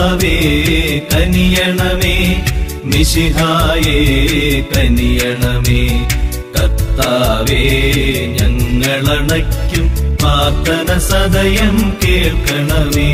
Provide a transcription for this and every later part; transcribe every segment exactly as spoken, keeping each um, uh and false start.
കർത്താവേ കനിയണമേ, മിശിഹായേ കനിയണമേ. കർത്താവേ ഞങ്ങളണയ്ക്കും പ്രാർത്ഥന സദയം കേൾക്കണമേ.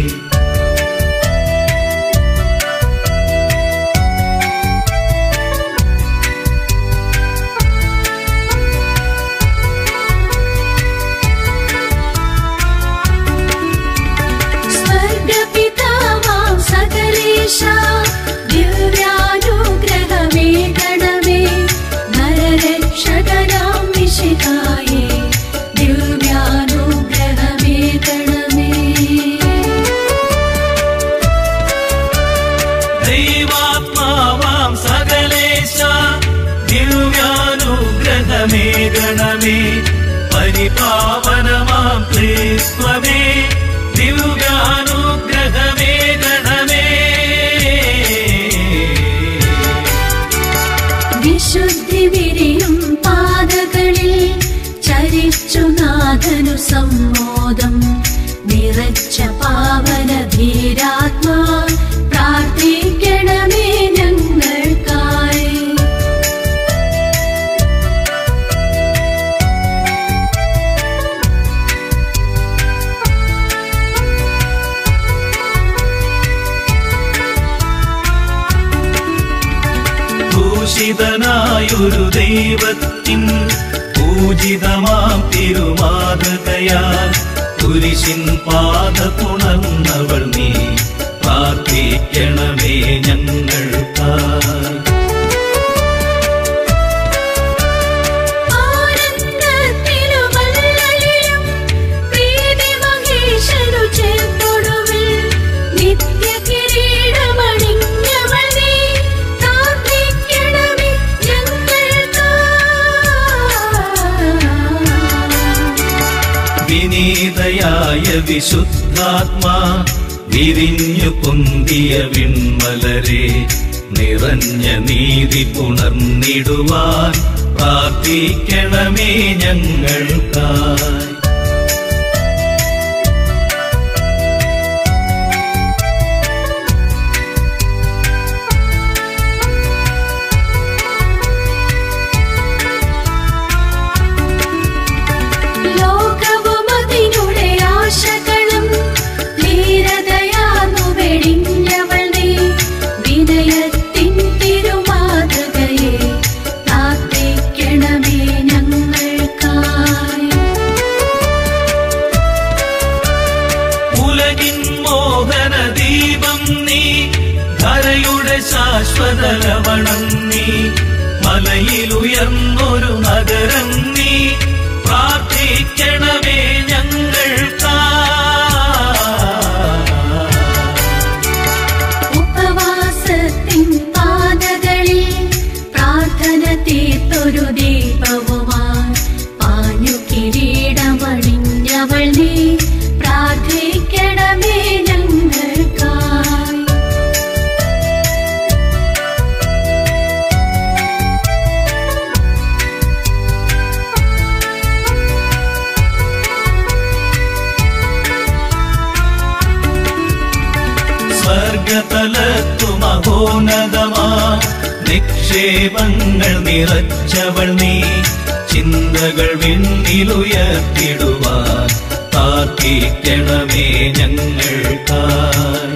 പരിപാവനമാം ക്രിസ്തുവേ ദിവ്യാനുഗ്രഹമേ ഗണമേ. വിശുദ്ധി വിരിയും പാതകളിൽ ചരിച്ചു നാഥനു സമ്മോദം നിറച്ച പാവന ധീരാത്മാ പ്രാർത്ഥിക്കണമേ ഞങ്ങൾക്കായി. ൂഷിതനായൊരു ദൈവത്തിൻ പൂജിതമാം തിരുമാതൃകയാൽ കുരിശിൻ പാത തുണർന്നവൾ നീ പ്രാർത്ഥിക്കണമേ ഞങ്ങൾക്കായി. വിനീതയായ വിശുദ്ധാത്മാ വിരിഞ്ഞു പൊന്തിയ വിൺമലരെ നിറഞ്ഞ നീതി പുണർന്നിടുവാൻ പ്രാർത്ഥിക്കണമേ ഞങ്ങൾക്കായി. ശാശ്വതലവണം നീ മലയിലുയർന്നൊരു നഗരം നീ പ്രാർത്ഥിക്കണമേ ഞങ്ങൾക്കായി. ഉപവാസത്തിൻ പാതകളിൽ പ്രാർത്ഥന തീർത്തൊരു ദീപവുമായി പാഞ്ഞു കിരീടമണിഞ്ഞവൾ നീ പ്രാർത്ഥിക്കണമേ ഞങ്ങൾക്കായി. സ്വർഗതലത്തു മഹോന്നതമാ നിക്ഷേപങ്ങൾ നിറച്ചവൾ നീ ചിന്തകൾ വിണ്ണിലുയർത്തിടുവാൻ പ്രാർത്ഥിക്കണമേ ഞങ്ങൾക്കായി.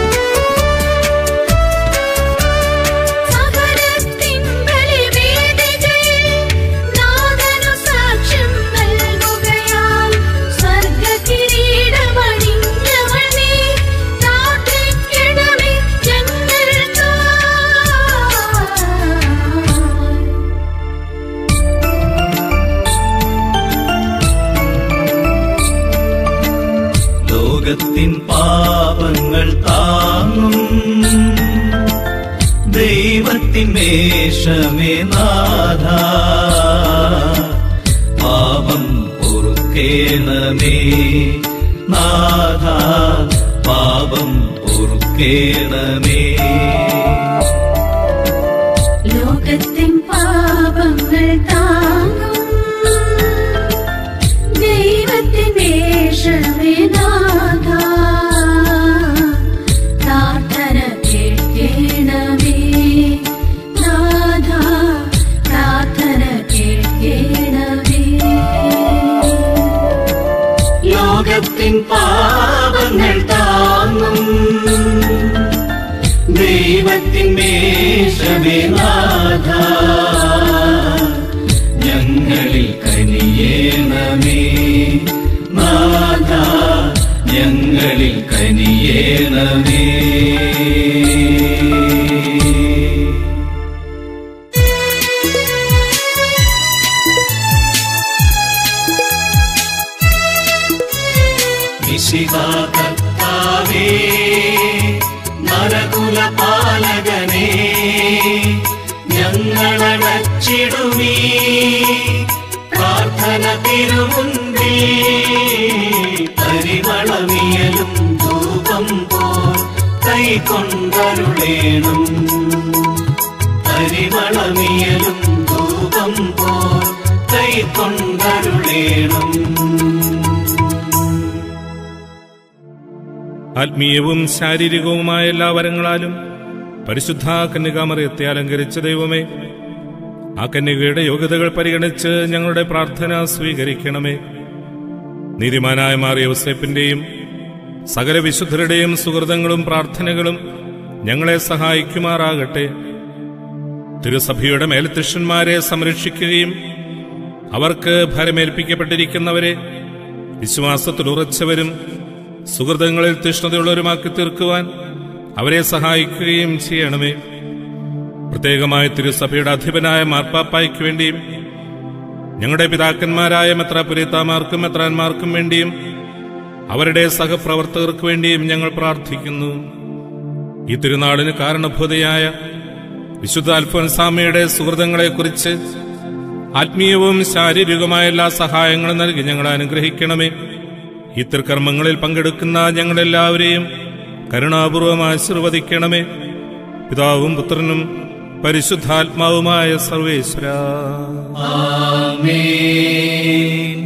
ലോകത്തിൻ പാപങ്ങൾ താങ്ങും ദൈവത്തിൻ മേഷമേ നാഥ, പാപം പൊറുക്കേണമേ നാഥ, പാപം പൊറുക്കേണമേ. ലോകത്തിൻ പാപങ്ങൾ താങ്ങും ദൈവത്തിൻ മേഷമേ നാഥ, പ്രാർത്ഥിക്കണമേ ദൈവത്തിന്മേഷമേ നാഥ ഞങ്ങളിൽ കനിയേണമേ നാഥ ഞങ്ങളിൽ കനിയേണമേ. മിശിഹാ കർത്താവേ നരകുല പാലകനേ ഞങ്ങളടച്ചിടുമീ പ്രാർത്ഥന തിരുമുൻപിൽ പരിമളമിയലും ധൂപം പോൽ കൈക്കൊണ്ടരുളേണം പരിമളമിയലും ധൂപം പോൽ കൈക്കൊണ്ടരുളേണം. ആത്മീയവും ശാരീരികവുമായ എല്ലാ വരങ്ങളാലും പരിശുദ്ധ കന്യകാമറിയത്തെ അലങ്കരിച്ച ദൈവമേ, ആ കന്യകയുടെ യോഗ്യതകൾ പരിഗണിച്ച് ഞങ്ങളുടെ പ്രാർത്ഥന സ്വീകരിക്കണമേ. നീതിമാനായ മാർ യോസേപ്പിന്റെയും സകല വിശുദ്ധരുടെയും സുഹൃതങ്ങളും പ്രാർത്ഥനകളും ഞങ്ങളെ സഹായിക്കുമാറാകട്ടെ. തിരുസഭയുടെ മേൽത്തൃഷന്മാരെ സംരക്ഷിക്കുകയും അവർക്ക് ഭരമേൽപ്പിക്കപ്പെട്ടിരിക്കുന്നവരെ വിശ്വാസത്തിൽ ഉറച്ചവരും സുഹൃതങ്ങളിൽ തീഷ്ണതയുള്ളവരുമാക്കി തീർക്കുവാൻ അവരെ സഹായിക്കുകയും ചെയ്യണമേ. പ്രത്യേകമായ തിരുസഭയുടെ അധിപനായ മാർപ്പാപ്പായ്ക്ക് വേണ്ടിയും ഞങ്ങളുടെ പിതാക്കന്മാരായ മെത്രാപ്പൊലീത്താമാർക്കും മെത്രാന്മാർക്കും വേണ്ടിയും അവരുടെ സഹപ്രവർത്തകർക്ക് വേണ്ടിയും ഞങ്ങൾ പ്രാർത്ഥിക്കുന്നു. ഈ തിരുനാളിന് കാരണഭൂതയായ വിശുദ്ധ അൽഫോൻസാമയുടെ സുഹൃതങ്ങളെക്കുറിച്ച് ആത്മീയവും ശാരീരികവുമായ എല്ലാ സഹായങ്ങളും നൽകി ഞങ്ങളെ അനുഗ്രഹിക്കണമേ. ഈ തിരുക്കർമ്മങ്ങളിൽ പങ്കെടുക്കുന്ന ഞങ്ങളെല്ലാവരെയും കരുണാപൂർവം ആശീർവദിക്കണമേ. പിതാവും പുത്രനും പരിശുദ്ധാത്മാവുമായ സർവേശ്വരാ ആമേൻ.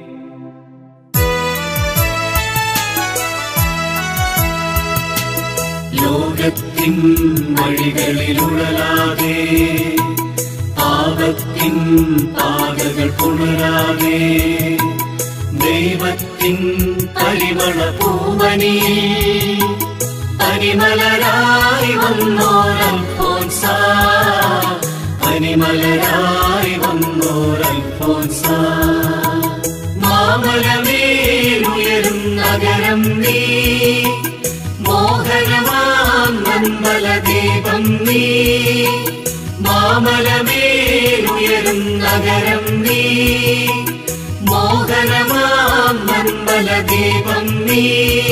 ലോകത്തിൻ വഴികളിലുഴലാതെ പാപത്തിൻ പാതകൾ പുണരാതെ ദൈവത്തിൻ പരിമള പൂവനിയിൽ പനിമലരായി വന്നോരൽഫോൻസ പനിമലരായി വന്നോരൽഫോൻസ മാമലമേലുയരും നഗരം നീ മോഹനമാം നന്മല ദീപം നീ മാമലമേലുയരും നഗരം നീ മോഹനമാം നന്മല ദീപം നീ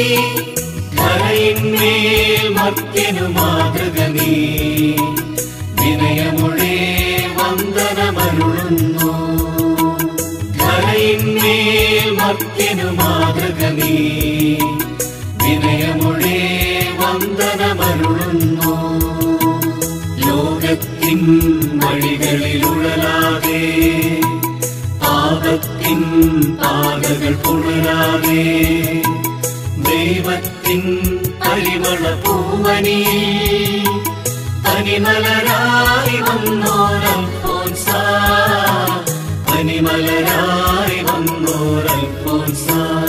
ധരയിന്മേൽ മർത്യനു മാതൃക നീ വിനയമുടെ വന്ദനമരുളുന്നു ധരയിന്മേൽ മർത്യനു മാതൃക നീ വിനയമുടെ വന്ദനമരുളുന്നു. ലോകത്തിൻ വഴികളിലുഴലാതെ പാപത്തിൻ പാതകൾ പുണരാതെ ദൈവത്തിൻ പരിമള പൂവനിയിൽ പനിമലരായി വന്നോരൽഫോൻസ പനിമലരായി വന്നോരൽഫോൻസ.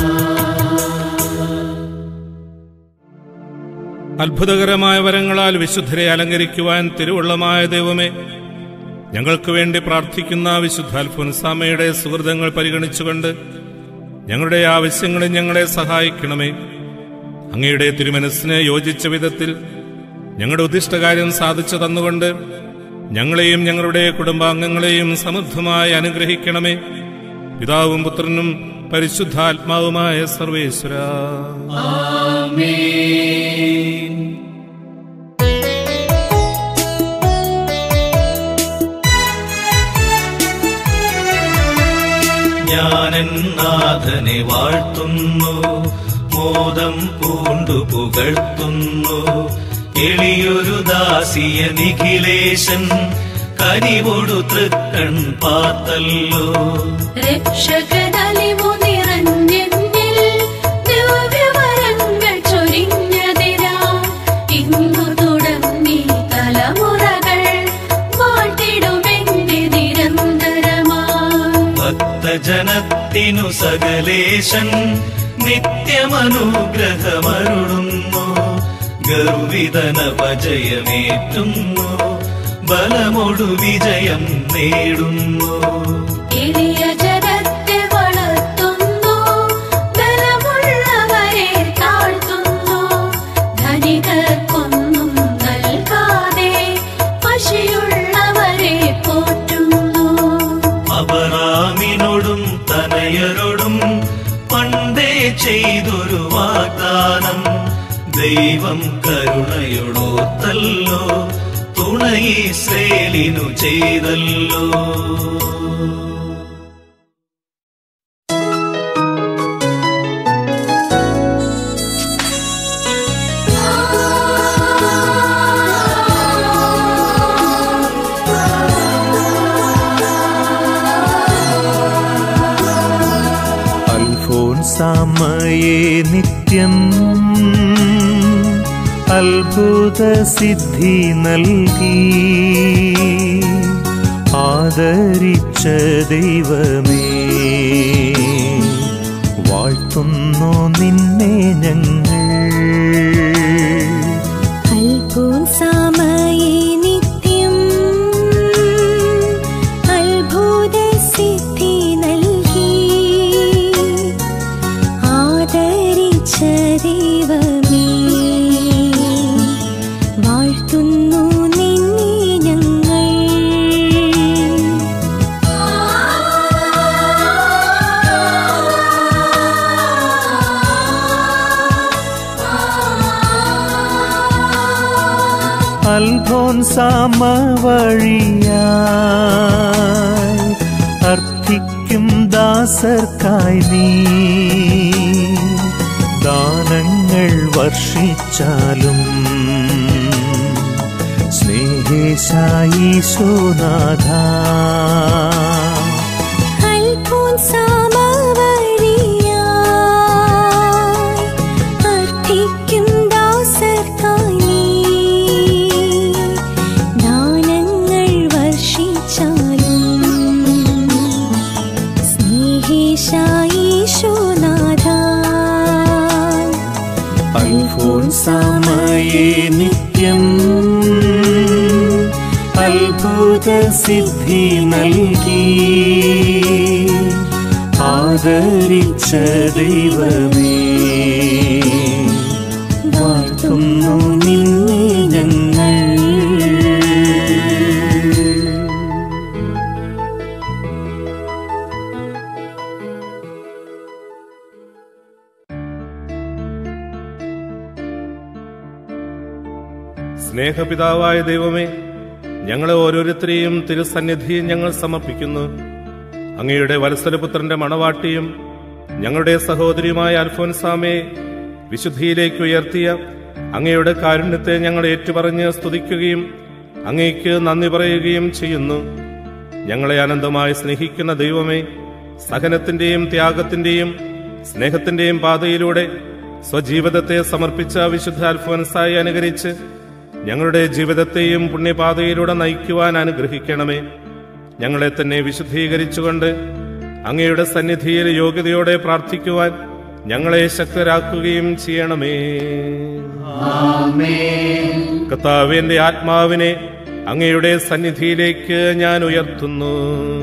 അത്ഭുതകരമായ വരങ്ങളാൽ വിശുദ്ധരെ അലങ്കരിക്കുവാൻ തിരുവുള്ളമായ ദൈവമേ, ഞങ്ങൾക്ക് വേണ്ടി പ്രാർത്ഥിക്കുന്ന വിശുദ്ധ അൽഫോൻസാമയുടെ സുഹൃതങ്ങൾ പരിഗണിച്ചുകൊണ്ട് ഞങ്ങളുടെ ആവശ്യങ്ങളിൽ ഞങ്ങളെ സഹായിക്കണമേ. അങ്ങയുടെ തിരുമനസ്സിന് യോജിച്ച വിധത്തിൽ ഞങ്ങളുടെ ഉദ്ദിഷ്ടകാര്യം സാധിച്ചു തന്നുകൊണ്ട് ഞങ്ങളെയും ഞങ്ങളുടെ കുടുംബാംഗങ്ങളെയും സമൃദ്ധമായി അനുഗ്രഹിക്കണമേ. പിതാവും പുത്രനും പരിശുദ്ധാത്മാവുമായ സർവേശ്വരാ ആമേൻ. ഞാനെന്നാഥനെ വാഴ്ത്തുന്നു, മോദം പൂണ്ടു പുകഴ്ത്തുന്നു. എളിയൊരു ദാസിയ നിഖിലേശൻ കനിവൊടു തൃക്കൺ പാത്തല്ലോ. രക്ഷകനലിവു നിറഞ്ഞെന്നിൽ ദിവ്യവരങ്ങൾ ചൊരിഞ്ഞതിരാ ഇന്നു തുടങ്ങി തലമുറകൾ വാഴ്ത്തിടുമെന്റെ നിരന്തരമായി. ഭക്തജനത്തിനു സകലേശൻ നിത്യമനുഗ്രഹമരുളുന്നു. ഗർവിതനപജയമേറ്റുന്നു, ബലമൊടു വിജയം നേടുന്നു. എളിയ ജനത്തെ വളർത്തുന്നു, ബലമുള്ളവരെ താഴ്ത്തുന്നു. ധനികർക്കൊന്നും നൽകാതെ പശിയുള്ളവരെ പോറ്റുന്നു. അബ്രാമിനോടും തനയരോടും പണ്ടേ ചെയ്തൊരു വാഗ്ദാനം ദൈവം കരുണയോടോത്തല്ലോ, തുണ ഇസ്രായേലിനു ചെയ്തല്ലോ. അൽഫോൻസാമ്മയെ നിത്യം അത്ഭുത സിദ്ധി നൽകി ആദരിച്ച ദൈവമേ, വാഴ്ത്തുന്നു നിന്നെ ഞങ്ങൾ. അൽഫോൻസാമ്മയെ നിത്യം അത്ഭുത സിദ്ധി നൽകി ആദരിച്ച ദൈവമേ, വാഴ്ത്തുന്നു നിന്നെ ഞങ്ങൾ. അൽഫോൻസാമ്മ വഴിയായി അർത്ഥിക്കും ദാസർക്കായി നീ ദാനങ്ങൾ വർഷിച്ചാലും സ്നേഹേശായീശോനാഥ. അൽഫോൻസാമ്മ വഴിയായി അർത്ഥിക്കും ദാസർക്കായി ദാനങ്ങൾ വർഷിച്ചാലും സ്നേഹേശായീശോനാഥ. അൽഫോൻസാമ്മയെ നിത്യം അത്ഭുത സിദ്ധി നൽകി ആദരിച്ച ദൈവമേ, വാഴ്ത്തുന്നു നിന്നെ ഞങ്ങൾ. സ്നേഹപിതാവായ ദൈവമേ, ഞങ്ങളെ ഓരോരുത്തരെയും തിരുസന്നിധിയിൽ ഞങ്ങൾ സമർപ്പിക്കുന്നു. അങ്ങയുടെ വത്സലപുത്രന്റെ മണവാട്ടിയും ഞങ്ങളുടെ സഹോദരിയുമായ അൽഫോൻസാമയെ വിശുദ്ധിയിലേക്ക് ഉയർത്തിയ അങ്ങയുടെ കാരുണ്യത്തെ ഞങ്ങൾ ഏറ്റുപറഞ്ഞ് സ്തുതിക്കുകയും അങ്ങയ്ക്ക് നന്ദി പറയുകയും ചെയ്യുന്നു. ഞങ്ങളെ അനന്തമായി സ്നേഹിക്കുന്ന ദൈവമേ, സഹനത്തിന്റെയും ത്യാഗത്തിന്റെയും സ്നേഹത്തിന്റെയും പാതയിലൂടെ സ്വജീവിതത്തെ സമർപ്പിച്ച വിശുദ്ധ അൽഫോൻസായെ അനുകരിച്ച് ഞങ്ങളുടെ ജീവിതത്തെയും പുണ്യപാതയിലൂടെ നയിക്കുവാൻ അനുഗ്രഹിക്കണമേ. ഞങ്ങളെ തന്നെ വിശുദ്ധീകരിച്ചുകൊണ്ട് അങ്ങയുടെ സന്നിധിയിൽ യോഗ്യതയോടെ പ്രാർത്ഥിക്കുവാൻ ഞങ്ങളെ ശക്തരാക്കുകയും ചെയ്യണമേ. കർത്താവേ, എന്റെ ആത്മാവിനെ അങ്ങയുടെ സന്നിധിയിലേക്ക് ഞാൻ ഉയർത്തുന്നു.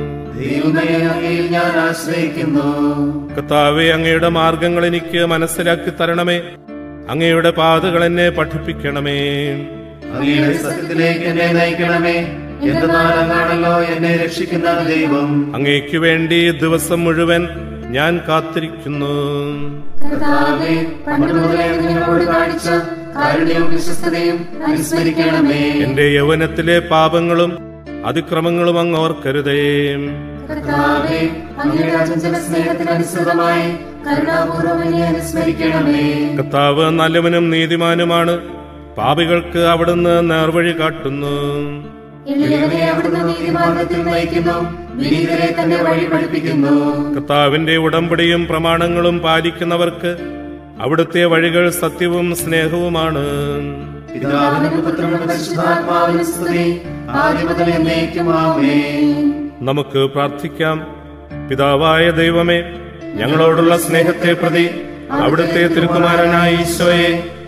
കർത്താവേ, അങ്ങയുടെ മാർഗങ്ങൾ എനിക്ക് മനസ്സിലാക്കി തരണമേ. അങ്ങയുടെ പാതകൾ എന്നെ പഠിപ്പിക്കണമേ. അങ്ങയുടെ സത്യത്തിലേക്ക് എന്നെ നയിക്കണമേ. എന്തെന്നാണല്ലോ എന്നെ രക്ഷിക്കുന്ന ദൈവം. അങ്ങയ്ക്ക് വേണ്ടി ദിവസം മുഴുവൻ ഞാൻ കാത്തിരിക്കുന്നു. കർത്താവേ, പണ്ടുമുതലേ നിങ്ങളോട് കാണിച്ച കാരുണ്യവും വിശ്വസ്തതയും അനുസ്മരിക്കണമേ. എന്റെ യൗവനത്തിലെ പാപങ്ങളും അതിക്രമങ്ങളും അങ്ങ് ഓർക്കരുതേ. കർത്താവേ, അങ്ങയുടെ അചഞ്ചല സ്നേഹത്തിനനുസൃതമായി കരുണാപൂർവ്വം എന്നെ അനുസ്മരിക്കണമേ. കർത്താവ് നല്ലവനും നീതിമാനുമാണ്. പാപികൾക്ക് അവിടുന്ന് നേർവഴി കാട്ടുന്നു. എളിയവരെ അവിടുന്ന് നീതിമാർഗ്ഗത്തിൽ നയിക്കുന്നു, വിനീതരെ തന്നെ വഴി പഠിപ്പിക്കുന്നു. കർത്താവിന്റെ ഉടമ്പടിയും പ്രമാണങ്ങളും പാലിക്കുന്നവർക്ക് അവിടുത്തെ വഴികൾ സത്യവും സ്നേഹവുമാണ്. പിതാവിനും പുത്രനും പരിശുദ്ധാത്മാവിനും സ്തുതി, ആദ്യം മുതൽ എന്നേക്കും ആമേൻ. നമുക്ക് പ്രാർത്ഥിക്കാം. പിതാവായ ദൈവമേ, ഞങ്ങളോടുള്ള സ്നേഹത്തെ പ്രതി അവിടുത്തെ തിരുക്കുമാരനായ ഈശോയെ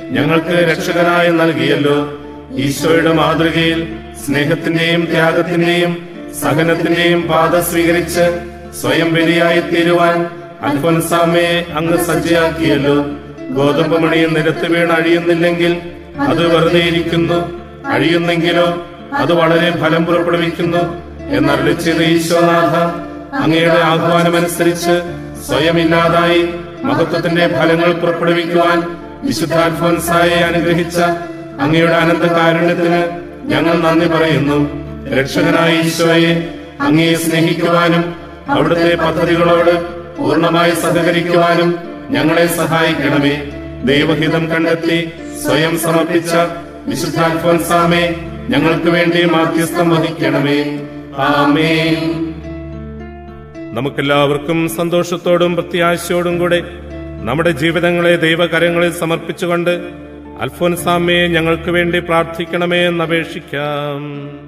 ഞങ്ങൾക്ക് രക്ഷകനായി നൽകിയല്ലോ. ഈശോയുടെ മാതൃകയിൽ സ്നേഹത്തിന്റെയും ത്യാഗത്തിന്റെയും സഹനത്തിന്റെയും പാത സ്വീകരിച്ച് സ്വയം ബലിയായി തീരുവാൻ അൽഫോൻസാമയെ അങ്ങ് സജ്ജയാക്കിയല്ലോ. ഗോതമ്പ് മണി നിരത്ത് വീണ് അഴിയുന്നില്ലെങ്കിൽ അത് വെറുതെ ഇരിക്കുന്നു, അഴിയുന്നെങ്കിലോ അത് വളരെ ഫലം പുറപ്പെടുവിക്കുന്നു എന്നരുളി ചെയ്ത ഈശോനാഥ, അങ്ങയുടെ ആഹ്വാനമനുസരിച്ച് സ്വയം ഇല്ലാതായി മഹത്വത്തിന്റെ ഫലങ്ങൾ പുറപ്പെടുവിക്കുവാൻ വിശുദ്ധ അൽഫോൻസായെ അനുഗ്രഹിച്ച അങ്ങയുടെ അനന്ത കാരുണ്യത്തിന് ഞങ്ങൾ നന്ദി പറയുന്നു. രക്ഷകനായ ഈശോയെ അങ്ങയെ സ്നേഹിക്കുവാനും അവിടുത്തെ പദ്ധതികളോട് പൂർണ്ണമായി സഹകരിക്കുവാനും ഞങ്ങളെ സഹായിക്കണമേ. ദൈവഹിതം കണ്ടെത്തി സ്വയം സമർപ്പിച്ച വിശുദ്ധ അൽഫോൻസാമേ, ഞങ്ങൾക്ക് വേണ്ടി മാധ്യസ്ഥം വഹിക്കണമേ. ആമേൻ. നമുക്കെല്ലാവർക്കും സന്തോഷത്തോടും പ്രത്യാശയോടും കൂടെ നമ്മുടെ ജീവിതങ്ങളെ ദൈവകരങ്ങളിൽ സമർപ്പിച്ചുകൊണ്ട് അൽഫോൻസാമയെ ഞങ്ങൾക്ക് വേണ്ടി പ്രാർത്ഥിക്കണമേ എന്നപേക്ഷിക്കാം.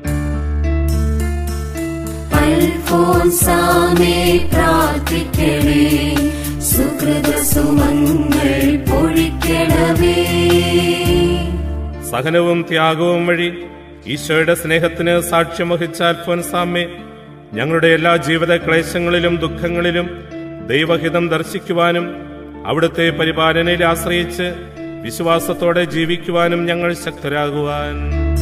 അൽഫോൻസാമേ പ്രാർത്ഥിക്കണേ, സുകൃതസുമങ്ങൾ പൊഴിക്കണമേ. സഹനവും ത്യാഗവും വഴി ഈശോയുടെ സ്നേഹത്തിന് സാക്ഷ്യം വഹിച്ച അൽഫോൻസാമേ, ഞങ്ങളുടെ എല്ലാ ജീവിത ക്ലേശങ്ങളിലും ദുഃഖങ്ങളിലും ദൈവഹിതം ദർശിക്കുവാനും അവിടുത്തെ പരിപാലനയിൽ ആശ്രയിച്ച് വിശ്വാസത്തോടെ ജീവിക്കുവാനും ഞങ്ങൾ ശക്തരാകുവാൻ.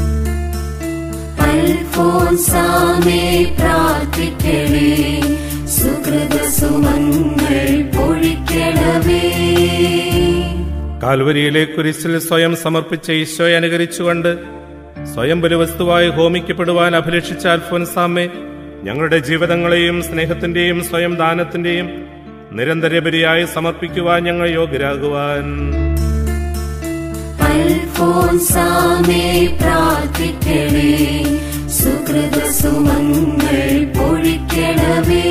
അൽഫോൻസാമേ പ്രാർത്ഥിക്കണേ, സുകൃതസുമങ്ങൾ പൊഴിക്കണമേ. കാൽവരിയിലെ കുരിശിൽ സ്വയം സമർപ്പിച്ച ഈശോയെ അനുകരിച്ചുകൊണ്ട് സ്വയം ബലിവസ്തുവായി ഹോമിക്കപ്പെടുവാൻ അഭിലഷിച്ച അൽഫോൻസാമേ, ഞങ്ങളുടെ ജീവിതങ്ങളെയും സ്നേഹത്തിന്റെയും സ്വയം ദാനത്തിന്റെയും നിരന്തര ബലിയായി സമർപ്പിക്കുവാൻ ഞങ്ങൾ യോഗ്യരാകുവാൻ. അൽഫോൻസാമേ പ്രാർത്ഥിക്കണേ, സുകൃതസുമങ്ങൾ പൊഴിക്കണമേ.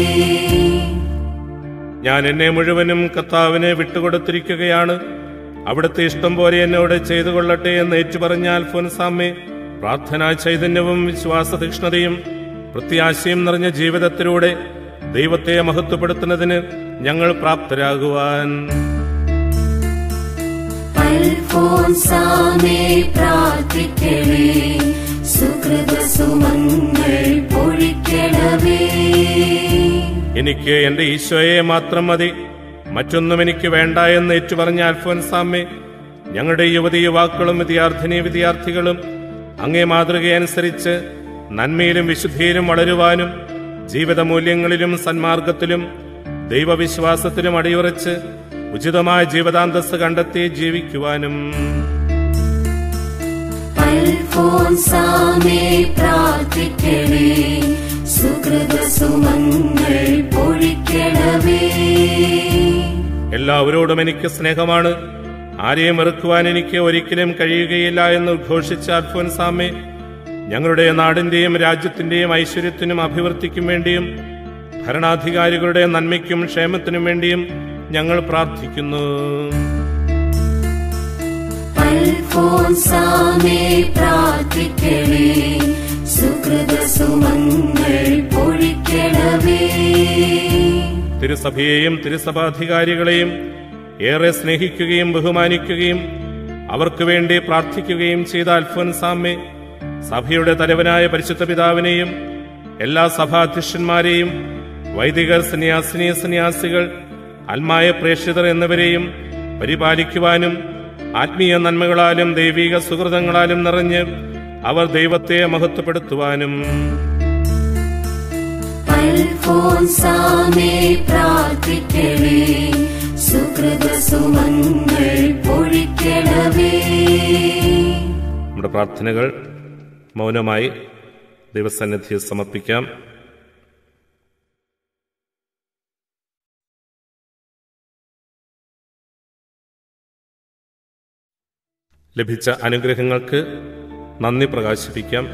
ഞാൻ എന്നെ മുഴുവനും കർത്താവിനെ വിട്ടുകൊടുത്തിരിക്കുകയാണ്, അവിടുത്തെ ഇഷ്ടം പോലെ എന്നോട് ചെയ്തു കൊള്ളട്ടെ എന്ന് ഏറ്റുപറഞ്ഞ അൽഫോൻസാമേ, പ്രാർത്ഥനാ ചൈതന്യവും വിശ്വാസ തീക്ഷ്ണതയും പ്രത്യാശയും നിറഞ്ഞ ജീവിതത്തിലൂടെ ദൈവത്തെ മഹത്വപ്പെടുത്തുന്നതിന് ഞങ്ങൾ പ്രാപ്തരാകുവാൻ. അൽഫോൻസാമേ പ്രാർത്ഥിക്കണേ, സുകൃതസുമങ്ങൾ പൊഴിക്കണമേ. എനിക്ക് എന്റെ ഈശോയെ മാത്രം മതി, മറ്റൊന്നും എനിക്ക് വേണ്ട എന്ന് ഏറ്റുപറഞ്ഞ അൽഫോൻസാമേ, ഞങ്ങളുടെ യുവതി യുവാക്കളും വിദ്യാർത്ഥിനി വിദ്യാർത്ഥികളും അങ്ങേ മാതൃകയനുസരിച്ച് നന്മയിലും വിശുദ്ധിയിലും വളരുവാനും ജീവിത മൂല്യങ്ങളിലും സന്മാർഗത്തിലും ദൈവവിശ്വാസത്തിലും അടിയുറച്ച് ഉചിതമായ ജീവിതാന്തസ് കണ്ടെത്തി ജീവിക്കുവാനും. അൽഫോൻസാമേ പ്രാർത്ഥിക്കണേ, സുകൃതസുമങ്ങൾ പൊഴിക്കണമേ. എല്ലാവരോടും എനിക്ക് സ്നേഹമാണ്, ആരെയും വെറുക്കുവാൻ എനിക്ക് ഒരിക്കലും കഴിയുകയില്ല എന്ന് ഉദ്ഘോഷിച്ച അൽഫോൻസാമേ, ഞങ്ങളുടെ നാടിന്റെയും രാജ്യത്തിന്റെയും ഐശ്വര്യത്തിനും അഭിവൃദ്ധിക്കും വേണ്ടിയും ഭരണാധികാരികളുടെ നന്മയ്ക്കും ക്ഷേമത്തിനും വേണ്ടിയും ഞങ്ങൾ പ്രാർത്ഥിക്കുന്നു. അൽഫോൻസാമേ പ്രാർത്ഥിക്കണേ, സുകൃതസുമങ്ങൾ പൊഴിക്കണമേ. തിരുസഭയെയും തിരുസഭാധികാരികളെയും ഏറെ സ്നേഹിക്കുകയും ബഹുമാനിക്കുകയും അവർക്ക് വേണ്ടി പ്രാർത്ഥിക്കുകയും ചെയ്ത അൽഫോൻസാമേ, സഭയുടെ തലവനായ പരിശുദ്ധ പിതാവിനെയും എല്ലാ സഭാധ്യക്ഷന്മാരെയും വൈദികർ, സന്യാസിനി സന്യാസികൾ, ആത്മായ പ്രേക്ഷിതർ എന്നിവരെയും പരിപാലിക്കുവാനും ആത്മീയ നന്മകളാലും ദൈവിക സുഹൃതങ്ങളാലും നിറഞ്ഞ് അവർ ദൈവത്തെ മഹത്വപ്പെടുത്തുവാനും. അൽഫോൻസാമേ പ്രാർത്ഥിക്കണേ, സുകൃതസുമങ്ങൾ പൊഴിക്കണമേ. നമ്മുടെ പ്രാർത്ഥനകൾ മൗനമായി ദൈവസന്നിധിയിൽ സമർപ്പിക്കാം. ലഭിച്ച അനുഗ്രഹങ്ങൾക്ക് നന്ദി പ്രകാശിപ്പിക്കാം.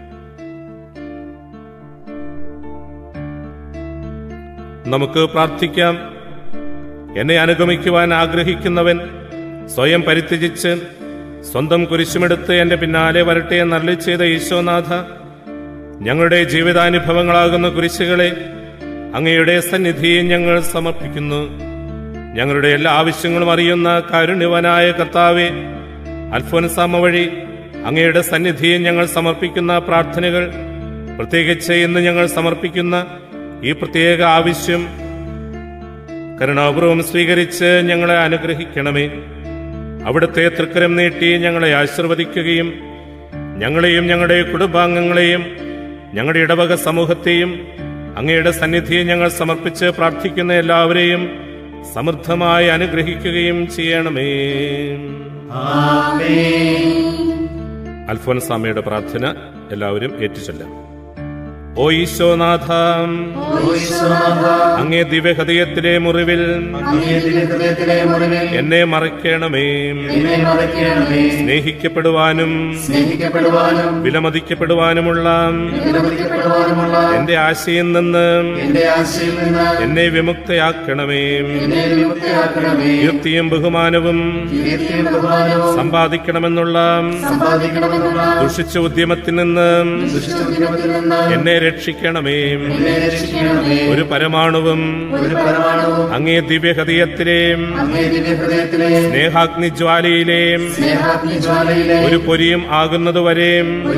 നമുക്ക് പ്രാർത്ഥിക്കാം. എന്നെ അനുഗമിക്കുവാൻ ആഗ്രഹിക്കുന്നവൻ സ്വയം പരിത്യജിച്ച് സ്വന്തം കുരിശുമെടുത്ത് എന്റെ പിന്നാലെ വരട്ടെ എന്നരുളി ചെയ്ത ഈശോനാഥ, ഞങ്ങളുടെ ജീവിതാനുഭവങ്ങളാകുന്ന കുരിശുകളെ അങ്ങയുടെ സന്നിധിയെ ഞങ്ങൾ സമർപ്പിക്കുന്നു. ഞങ്ങളുടെ എല്ലാ ആവശ്യങ്ങളും അറിയുന്ന കാരുണ്യവാനായ കർത്താവേ, അൽഫോൻസാമ വഴി അങ്ങയുടെ സന്നിധിയിൽ ഞങ്ങൾ സമർപ്പിക്കുന്ന പ്രാർത്ഥനകൾ, പ്രത്യേകിച്ച് ഇന്ന് ഞങ്ങൾ സമർപ്പിക്കുന്ന ഈ പ്രത്യേക ആവശ്യം കരുണാപൂർവം സ്വീകരിച്ച് ഞങ്ങളെ അനുഗ്രഹിക്കണമേ. അവിടുത്തെ തൃക്കരം നീട്ടി ഞങ്ങളെ ആശീർവദിക്കുകയും ഞങ്ങളെയും ഞങ്ങളുടെ കുടുംബാംഗങ്ങളെയും ഞങ്ങളുടെ ഇടവക സമൂഹത്തെയും അങ്ങയുടെ സന്നിധിയെ ഞങ്ങൾ സമർപ്പിച്ച് പ്രാർത്ഥിക്കുന്ന എല്ലാവരെയും സമൃദ്ധമായി അനുഗ്രഹിക്കുകയും ചെയ്യണമേ. അൽഫോൻസാമയുടെ പ്രാർത്ഥന എല്ലാവരും ഏറ്റുചൊല്ലാം. ഓ ഈശോനാഥ, അങ്ങേ ദിവ്യഹൃദയത്തിലെ മുറിവിൽ എന്നെ മറയ്ക്കണമേ. സ്നേഹിക്കപ്പെടുവാനും വിലമതിക്കപ്പെടുവാനുമുള്ള എന്റെ ആശയിൽ നിന്ന് എന്നെ വിമുക്തയാക്കണമേ. കീർത്തിയും ബഹുമാനവും സമ്പാദിക്കണമെന്നുള്ള ദുഷിച്ച ഉദ്യമത്തിൽ നിന്ന് എന്നെ രക്ഷിക്കണമേ. ഒരു പരമാണുവും അങ്ങേ ദിവ്യഹൃദയത്തിലെ സ്നേഹാഗ്നി ജ്വാലയിലെ ഒരു പൊരിയും ആകുന്നതുവരെ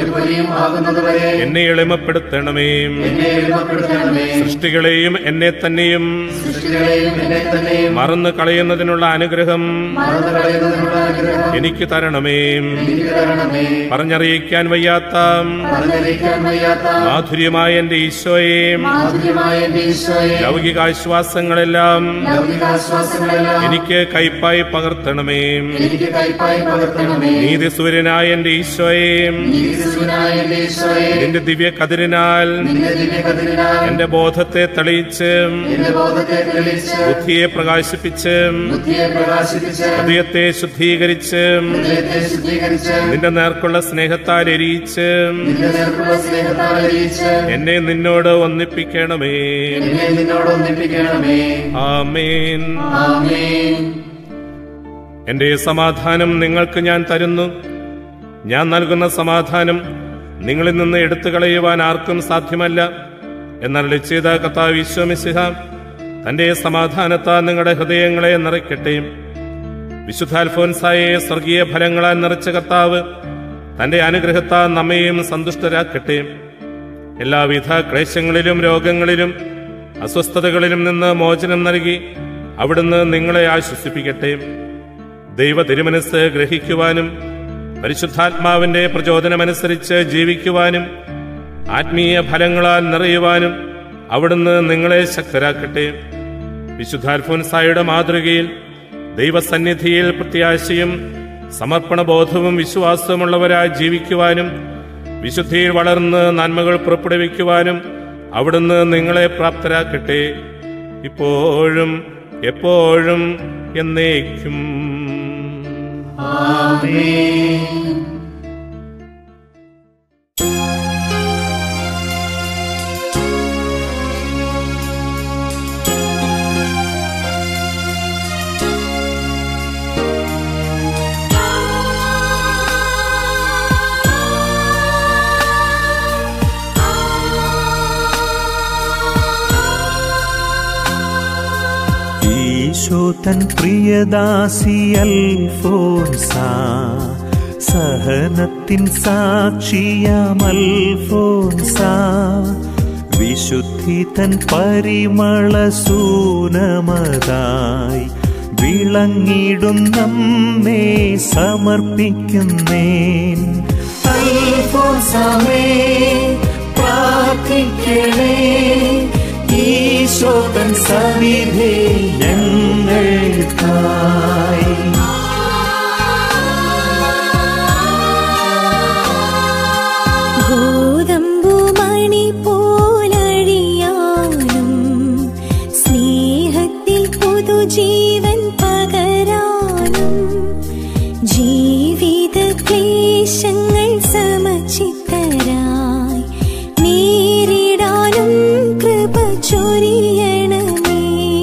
എന്നെ എളിമപ്പെടുത്തണമേ. സൃഷ്ടികളെയും എന്നെ തന്നെയും മറന്നു കളയുന്നതിനുള്ള അനുഗ്രഹം എനിക്ക് തരണമേ. പറഞ്ഞറിയിക്കാൻ വയ്യാത്ത മാധുര്യമായ എന്റെ ഈശോയെ, ലൗകികാശ്വാസങ്ങളെല്ലാം എനിക്ക് കൈപ്പായി പകർത്തണമേ. നീതിസൂര്യനായ എന്റെ ഈശോയെ, നിന്റെ ദിവ്യ കതിരിനാൽ എന്റെ ബോധത്തെ തെളിയിച്ച് ബുദ്ധിയെ പ്രകാശിപ്പിച്ച് ഹൃദയത്തെ ശുദ്ധീകരിച്ച് നിന്റെ നേർക്കുള്ള സ്നേഹത്താൽ എരിയിച്ച് എന്നെ നിന്നോട് ഒന്നിപ്പിക്കണമേ. ആമേൻ. എന്റെ സമാധാനം നിങ്ങൾക്ക് ഞാൻ തരുന്നു. ഞാൻ നൽകുന്ന സമാധാനം നിങ്ങളിൽ നിന്ന് എടുത്തു കളയുവാൻ ആർക്കും സാധ്യമല്ല എന്നരുളി ചെയ്ത കർത്താവ് ഈശോ മിശിഹ തന്റെ സമാധാനത്താൽ നിങ്ങളുടെ ഹൃദയങ്ങളെ നിറയ്ക്കട്ടെ. വിശുദ്ധ അൽഫോൻസായെ സ്വർഗീയ ഫലങ്ങളാൽ നിറച്ച കർത്താവ് തന്റെ അനുഗ്രഹത്താൽ നമ്മയും സന്തുഷ്ടരാക്കട്ടെ. എല്ലാവിധ ക്ലേശങ്ങളിലും രോഗങ്ങളിലും അസ്വസ്ഥതകളിലും നിന്ന് മോചനം നൽകി അവിടുന്ന് നിങ്ങളെ ആശ്വസിപ്പിക്കട്ടെ. ദൈവ തിരുമനസ് ഗ്രഹിക്കുവാനും പരിശുദ്ധാത്മാവിന്റെ പ്രചോദനമനുസരിച്ച് ജീവിക്കുവാനും ആത്മീയ ഫലങ്ങളാൽ നിറയുവാനും അവിടുന്ന് നിങ്ങളെ ശക്തരാക്കട്ടെ. വിശുദ്ധ അൽഫോൻസായുടെ മാതൃകയിൽ ദൈവസന്നിധിയിൽ പ്രത്യാശയും സമർപ്പണബോധവും വിശ്വാസവുമുള്ളവരായി ജീവിക്കുവാനും വിശുദ്ധിയിൽ വളർന്ന് നന്മകൾ പുറപ്പെടുവിക്കുവാനും അവിടുന്ന് നിങ്ങളെ പ്രാപ്തരാക്കട്ടെ, ഇപ്പോഴും എപ്പോഴും എന്നേക്കും. ആമേൻ. തൻ പ്രിയദാസി അൽഫോൻസ, സഹനത്തിൻ സാക്ഷിയാം അൽഫോൻസ, വിശുദ്ധി തൻ പരിമള സൂനമതായി വിളങ്ങിടും നമ്മെ സമർപ്പിക്കുന്നേൻ. അൽഫോൻസാമേ പ്രാർത്ഥിക്കണേ, ഈശോ തൻ സവിധേ ഞങ്ങൾക്കായി. ഗോതമ്പുമണി പോലഴിയാനും സ്നേഹത്തിൽ പുതുജീവൻ പകരാനും ജീവിത ക്ലേശങ്ങൾ സമചിത്തരായി നേരിടാനും കൃപ ചൊരിയണമേ.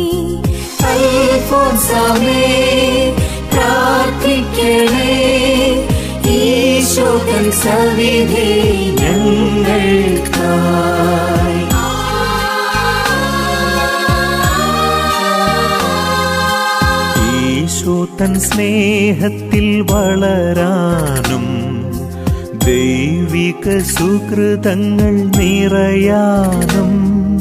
അൽഫോൻസാമേ പ്രാർത്ഥിക്കണേ, ഈശോ തൻ സവിധേ ഞങ്ങൾക്കായി. തൻ സ്നേഹത്തിൽ വളരാനും ദൈവിക സുകൃതങ്ങൾ നിറയാനും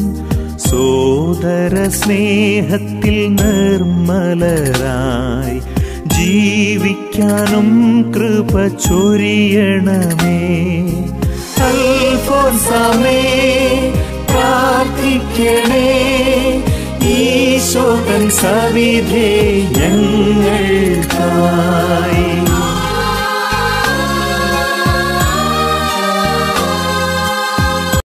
സോദര സ്നേഹത്തിൽ നിർമ്മലരായി ജീവിക്കാനും കൃപ ചൊരിയണമേ. അൽഫോൻസാമേ പ്രാർത്ഥിക്കണേ, ഈശോ തൻ സവിധേ ഞങ്ങൾക്കായി.